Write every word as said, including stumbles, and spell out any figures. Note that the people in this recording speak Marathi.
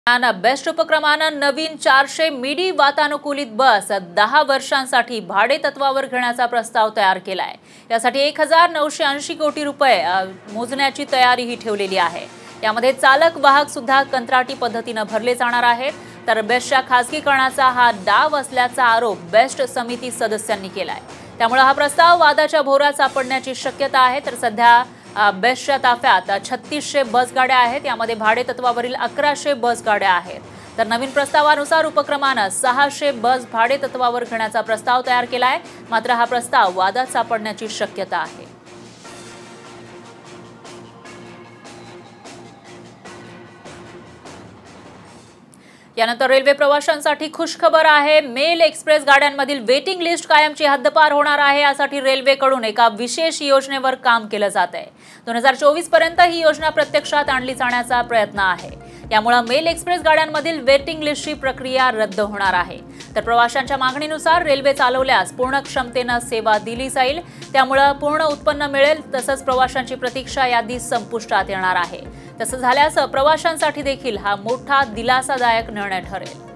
बेस्ट उपक्रमानं नवीन चारशे मिडी वातानुकूलित बस दहा वर्षांसाठी भाडे तत्वावर घेण्याचा प्रस्ताव तयार केलाय। यासाठी एक हजार नऊशे ऐंशी कोटी रुपये मोजण्याची तयारी ही ठेवलेली आहे। यामध्ये चालक वाहक सुद्धा कंत्राटी पद्धतीने भरले जाणार आहेत। तर बेस्टच्या खासगीकरणाचा हा डाव असल्याचा आरोप बेस्ट समिती सदस्यांनी केलाय। त्यामुळे हा प्रस्ताव वादाच्या भोवऱ्यात सापडण्याची शक्यता आहे। तर सध्या बेस्टच्या ताफ्यात छत्तीसशे बस गाड्या आहेत। यामध्ये भाडे तत्वावरील अकराशे बस गाड्या आहेत। तर नवीन प्रस्तावानुसार उपक्रमानं सहाशे बस भाडे तत्वावर घेण्याचा प्रस्ताव तयार केलाय। मात्र हा प्रस्ताव वादात सापडण्याची शक्यता आहे। यानंतर रेल्वे प्रवाशांसाठी खुशखबर आहे। मेल एक्सप्रेस गाड्यांमधील वेटिंग लिस्ट कायमची हद्दपार होणार आहे। यासाठी रेल्वेकडून एका विशेष योजनेवर काम केलं जात आहे। दोन हजार चोवीस पर्यंत ही योजना प्रत्यक्षात आणली जाण्याचा प्रयत्न आहे। यामुळे मेल एक्सप्रेस गाड्यांमधील वेटिंग लिस्टची प्रक्रिया रद्द होणार आहे। तर प्रवाशांच्या मागणीनुसार रेल्वे चालवल्यास पूर्ण क्षमतेने सेवा दिली जाईल। त्यामुळे पूर्ण उत्पन्न मिळेल। तसंच प्रवाशांची प्रतीक्षा यादी संपुष्टात येणार आहे। तसं झाल्यास प्रवाशांसाठी देखील हा मोठा दिलासादायक निर्णय ठरेल।